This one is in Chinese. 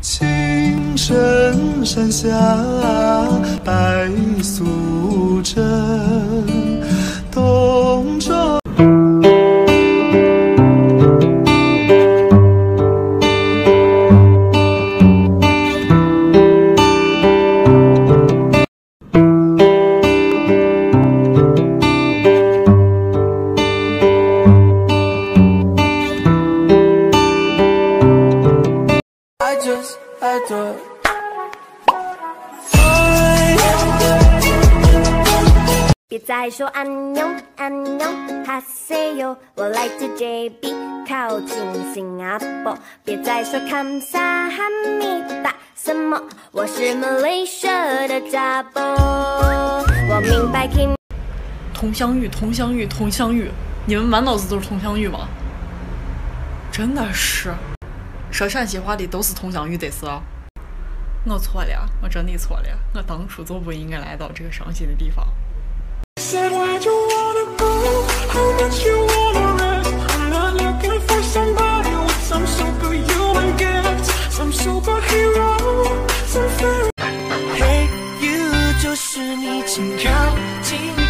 青深山下白素贞，洞中。 别再说安妞安妞哈塞哟，我来自 JB， 靠近新加坡。别再说康萨哈密达什么，我是 Malaysia 的家伙。我明白 Kim。 佟湘玉，佟湘玉，佟湘玉，你们满脑子都是佟湘玉吗？真的是，说陕西话的都是佟湘玉的是。我错了，我真的错了，我当初就不应该来到这个伤心的地方。 Said where'd you wanna go? How much you wanna rest? I'm not looking for somebody with some superhuman gifts, some superhero, some fairy. Hey, you 就是你，请靠近。